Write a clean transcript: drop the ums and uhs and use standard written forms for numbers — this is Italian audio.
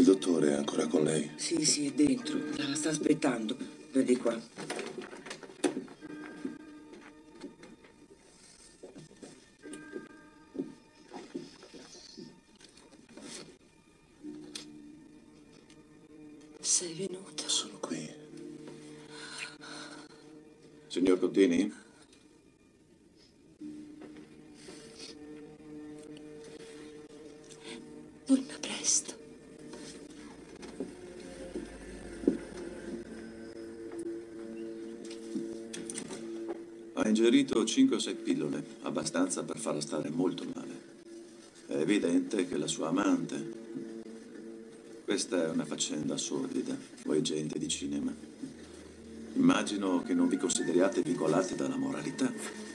Il dottore è ancora con lei? Sì, è dentro. La sta aspettando. Vedi qua. Sei venuta. Sono qui. Signor Contini? Torna presto. Ha ingerito 5 o 6 pillole, abbastanza per farla stare molto male. È evidente che la sua amante... Questa è una faccenda sordida, voi gente di cinema. Immagino che non vi consideriate vincolati dalla moralità.